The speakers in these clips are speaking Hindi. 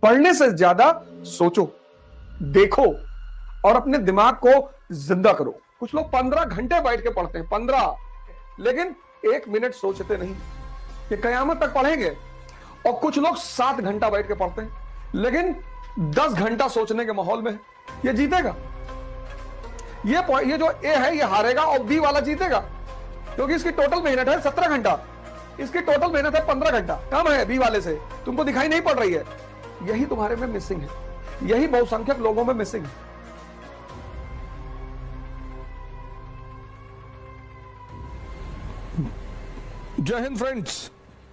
पढ़ने से ज्यादा सोचो, देखो और अपने दिमाग को जिंदा करो। कुछ लोग 15 घंटे बैठ के पढ़ते हैं, 15, लेकिन 1 मिनट सोचते नहीं। ये कयामत तक पढ़ेंगे। और कुछ लोग 7 घंटा बैठ के पढ़ते हैं, लेकिन 10 घंटा सोचने के माहौल में है। ये जीतेगा। ये जो ए है ये हारेगा और बी वाला जीतेगा, क्योंकि इसकी टोटल मेहनत है 17 घंटा, इसकी टोटल मेहनत है 15 घंटा, कम है बी वाले से। तुमको दिखाई नहीं पड़ रही है। यही तुम्हारे में मिसिंग है, यही बहुसंख्यक लोगों में मिसिंग है। जय हिंद फ्रेंड्स।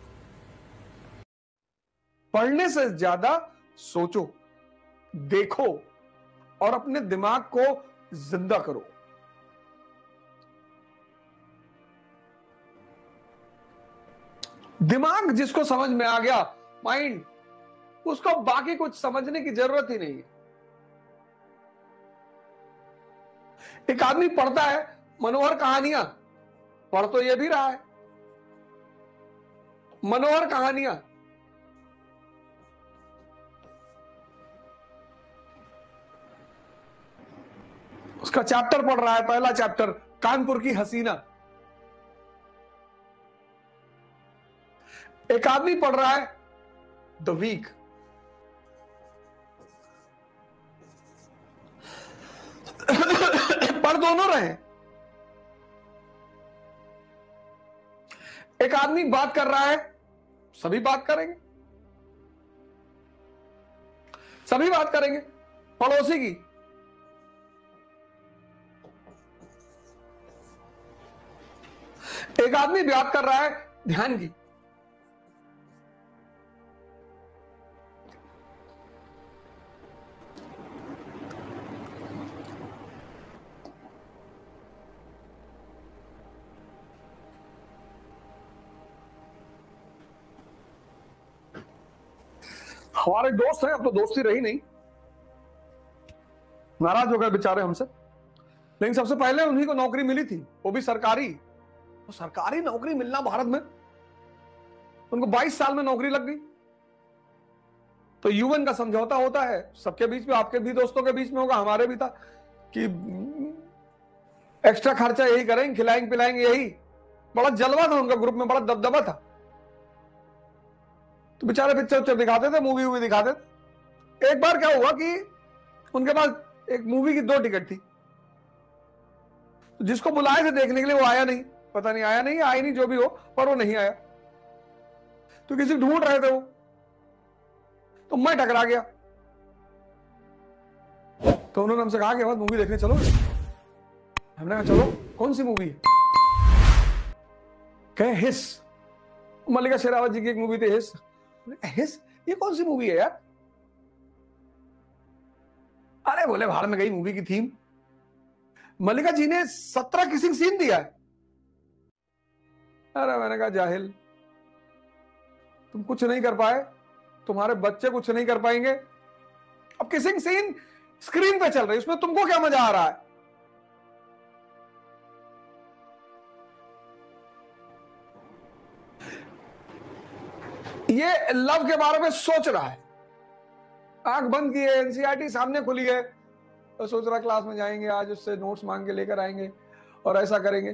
पढ़ने से ज्यादा सोचो, देखो और अपने दिमाग को जिंदा करो। दिमाग जिसको समझ में आ गया, माइंड, उसको बाकी कुछ समझने की जरूरत ही नहीं है। एक आदमी पढ़ता है मनोहर कहानियां, पढ़ तो ये भी रहा है मनोहर कहानियां, उसका चैप्टर पढ़ रहा है, पहला चैप्टर कानपुर की हसीना। एक आदमी पढ़ रहा है द वीक, पढ़ दोनों रहे। एक आदमी बात कर रहा है, सभी बात करेंगे, सभी बात करेंगे। पड़ोसी की, एक आदमी बात कर रहा है ध्यान की। हमारे दोस्त हैं, अब तो दोस्ती रही नहीं, नाराज हो गए बेचारे हमसे। लेकिन सबसे पहले उन्हीं को नौकरी मिली थी, वो भी सरकारी। तो सरकारी नौकरी मिलना भारत में, उनको 22 साल में नौकरी लग गई। तो यूएन का समझौता होता है सबके बीच में, आपके भी दोस्तों के बीच में होगा, हमारे भी था कि एक्स्ट्रा खर्चा यही करेंगे, खिलाएंगे पिलाएंगे यही। बड़ा जलवा था उनका, ग्रुप में बड़ा दबदबा था। तो बेचारे पिक्चर उच्चर दिखाते थे, मूवी वूवी दिखाते थे। एक बार क्या हुआ कि उनके पास एक मूवी की 2 टिकट थी, तो जिसको बुलाए थे देखने के लिए वो आया नहीं, पता नहीं आया नहीं, आई नहीं, जो भी हो, पर वो नहीं आया। तो किसी ढूंढ रहे थे वो, तो मैं टकरा गया। तो उन्होंने हमसे कहा कि हम मूवी देखने चलो। हमने कहा चलो, कौन सी मूवी है? कहे हिस, मल्लिका शेरावत जी की एक मूवी थी हिस। हिस, ये कौन सी मूवी है यार? अरे बोले बाहर में गई मूवी की थीम, मल्लिका जी ने 17 किसिंग सीन दिया है। अरे मैंने कहा जाहिल, तुम कुछ नहीं कर पाए, तुम्हारे बच्चे कुछ नहीं कर पाएंगे। अब किसिंग सीन स्क्रीन पे चल रही है, उसमें तुमको क्या मजा आ रहा है? ये लव के बारे में सोच रहा है, आंख बंद की है, एनसीईआरटी सामने खुली है, तो सोच रहा क्लास में जाएंगे, आज उससे नोट्स मांग के लेकर आएंगे और ऐसा करेंगे।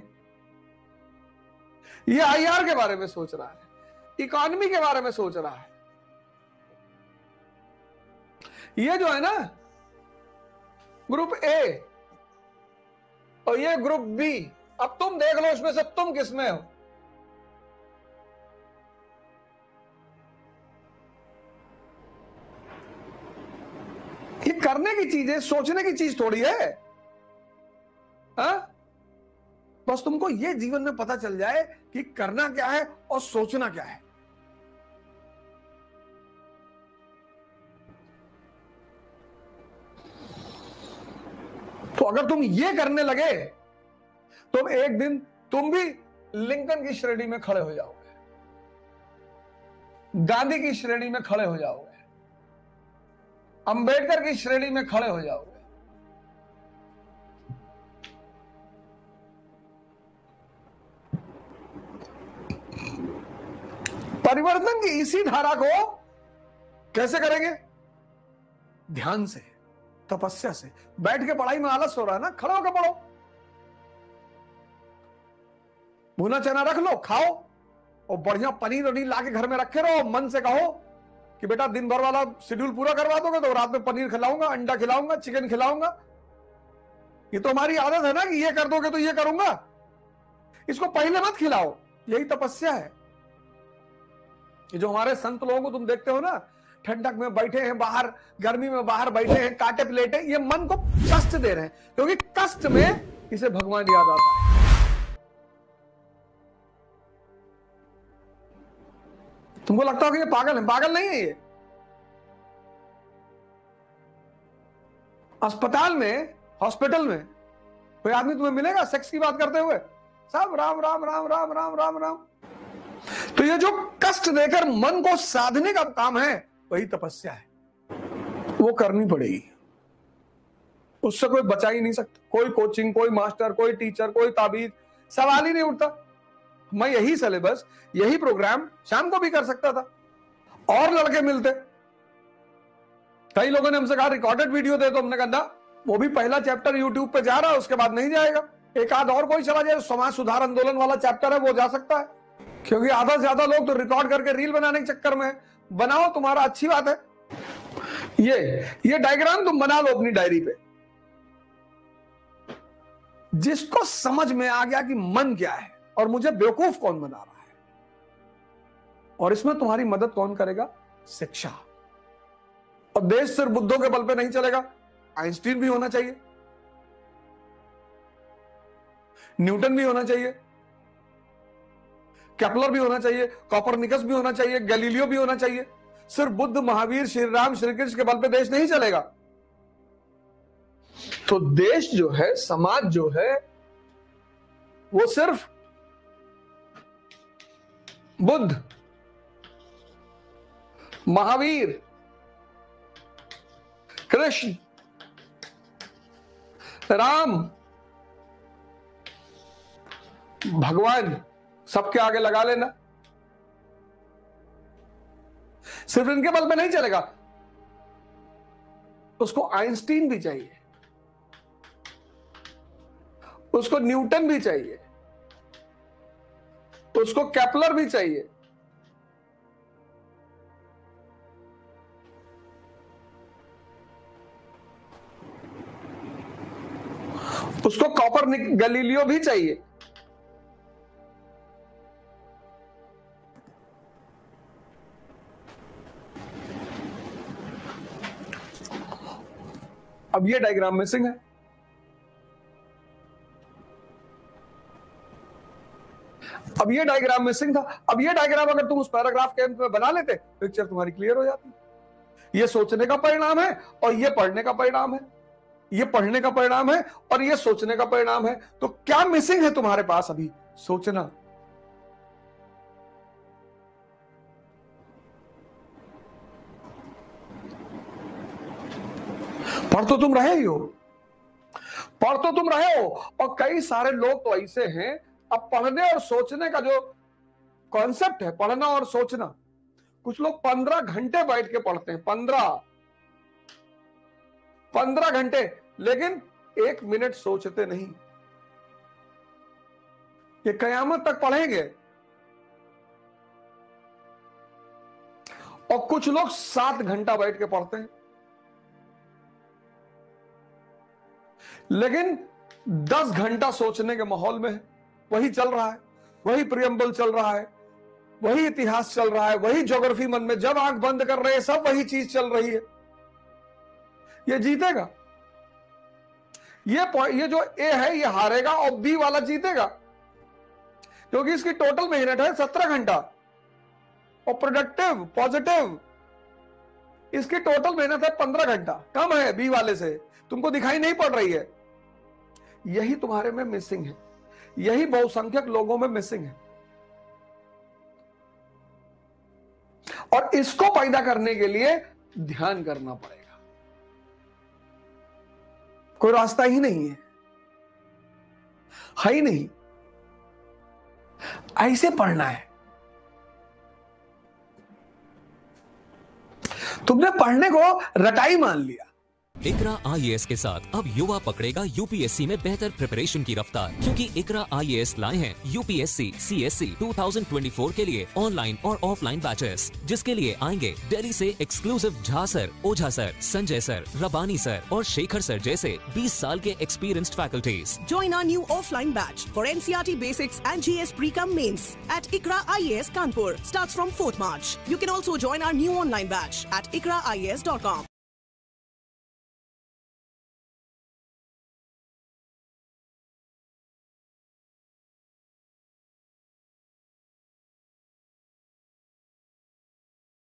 ये आईआर के बारे में सोच रहा है, इकोनॉमी के बारे में सोच रहा है। ये जो है ना ग्रुप ए और ये ग्रुप बी, अब तुम देख लो इसमें से तुम किसमें हो। ये करने की चीज है, सोचने की चीज थोड़ी है। हा? बस तुमको ये जीवन में पता चल जाए कि करना क्या है और सोचना क्या है। तो अगर तुम ये करने लगे तो एक दिन तुम भी लिंकन की श्रेणी में खड़े हो जाओगे, गांधी की श्रेणी में खड़े हो जाओगे, अंबेडकर की श्रेणी में खड़े हो जाओगे। परिवर्तन की इसी धारा को कैसे करेंगे? ध्यान से, तपस्या से। बैठ के पढ़ाई में आलस हो रहा है ना, खड़े होकर पढ़ो। भुना चना रख लो, खाओ, और बढ़िया पनीर वनीर लाके घर में रखे रहो। मन से कहो कि बेटा दिन भर वाला शेड्यूल पूरा करवा दोगे तो रात में पनीर खिलाऊंगा, अंडा खिलाऊंगा, चिकन खिलाऊंगा। ये तो हमारी आदत है ना कि ये कर दोगे तो ये करूंगा। इसको पहले मत खिलाओ, यही तपस्या है। ये जो हमारे संत लोगों को तुम देखते हो ना, ठंडक में बैठे हैं बाहर, गर्मी में बाहर बैठे हैं, कांटे प्लेटे, ये मन को कष्ट दे रहे हैं, क्योंकि कष्ट में इसे भगवान याद आता है। तुमको लगता हो कि ये पागल है, पागल नहीं है ये। अस्पताल में, हॉस्पिटल में कोई आदमी तुम्हें मिलेगा सेक्स की बात करते हुए? सब राम राम राम राम राम राम राम। तो ये जो कष्ट देकर मन को साधने का काम है, वही तपस्या है। वो करनी पड़ेगी, उससे कोई बचा ही नहीं सकता। कोई कोचिंग, कोई मास्टर, कोई टीचर, कोई ताबीज, सवाल ही नहीं उठता। मैं यही सिलेबस, यही प्रोग्राम शाम को भी कर सकता था, और लड़के मिलते। कई लोगों ने हमसे कहा रिकॉर्डेड वीडियो दे, तो हमने कहा ना, वो भी पहला चैप्टर यूट्यूब पे जा रहा है, उसके बाद नहीं जाएगा। एक आध और कोई चला जाए, समाज सुधार आंदोलन वाला चैप्टर है, वो जा सकता है। क्योंकि आधा से ज्यादा लोग तो रिकॉर्ड करके रील बनाने के चक्कर में। बनाओ, तुम्हारा अच्छी बात है। ये डायग्राम तुम बना लो अपनी डायरी पे। जिसको समझ में आ गया कि मन क्या है और मुझे बेवकूफ कौन बना रहा है, और इसमें तुम्हारी मदद कौन करेगा? शिक्षा। और देश सिर्फ बुद्धों के बल पे नहीं चलेगा, आइंस्टीन भी होना चाहिए, न्यूटन भी होना चाहिए, केपलर भी होना चाहिए, कॉपरनिकस भी होना चाहिए, गैलीलियो भी होना चाहिए। सिर्फ बुद्ध, महावीर, श्री राम, श्री कृष्ण के बल पे देश नहीं चलेगा। तो देश जो है, समाज जो है, वो सिर्फ बुद्ध, महावीर, कृष्ण, राम, भगवान, सबके आगे लगा लेना। सिर्फ इनके बल पे नहीं चलेगा, उसको आइंस्टीन भी चाहिए, उसको न्यूटन भी चाहिए, उसको केपलर भी चाहिए, उसको गैलीलियो भी चाहिए। अब ये डायग्राम मिसिंग है। अब ये डायग्राम मिसिंग था। अब ये डायग्राम अगर तुम उस पैराग्राफ के अंत में बना लेते, पिक्चर तुम्हारी क्लियर हो जाती। ये सोचने का परिणाम है और ये पढ़ने का परिणाम है, ये पढ़ने का परिणाम है और ये सोचने का परिणाम है। तो क्या मिसिंग है तुम्हारे पास अभी? सोचना। पढ़ तो तुम रहे ही हो, पढ़ तो तुम रहे हो। और कई सारे लोग तो ऐसे हैं, अब पढ़ने और सोचने का जो कॉन्सेप्ट है, पढ़ना और सोचना, कुछ लोग 15 घंटे बैठ के पढ़ते हैं, 15 घंटे, लेकिन 1 मिनट सोचते नहीं। ये कयामत तक पढ़ेंगे। और कुछ लोग 7 घंटा बैठ के पढ़ते हैं, लेकिन 10 घंटा सोचने के माहौल में है। वही चल रहा है, वही प्रियम्बल चल रहा है, वही इतिहास चल रहा है, वही ज्योग्राफी मन में जब आंख बंद कर रहे हैं, सब वही चीज चल रही है। ये जीतेगा, ये जो ए है ये हारेगा और बी वाला जीतेगा, क्योंकि इसकी टोटल मेहनत है 17 घंटा और प्रोडक्टिव पॉजिटिव इसकी टोटल मेहनत है 15 घंटा, कम है बी वाले से, तुमको दिखाई नहीं पड़ रही है। यही तुम्हारे में मिसिंग है, यही बहुसंख्यक लोगों में मिसिंग है। और इसको पैदा करने के लिए ध्यान करना पड़ेगा, कोई रास्ता ही नहीं है ही नहीं। ऐसे पढ़ना है। तुमने पढ़ने को रटाई मान लिया। इकरा आईएएस के साथ अब युवा पकड़ेगा यूपीएससी में बेहतर प्रिपरेशन की रफ्तार, क्योंकि इकरा आईएएस लाए हैं यूपीएससी सीएससी 2024 के लिए ऑनलाइन और ऑफलाइन बैचेस, जिसके लिए आएंगे दिल्ली से exclusive Jha sir, Ojha sir, Sanjay sir, Rabbani sir और शेखर सर जैसे 20 साल के experienced faculties. Join our new offline batch for NCERT Basics and GS Pre-Com Mains at ICRA IAS Kanpur. Starts from 4th March. You can also join our new online batch at ikraias.com.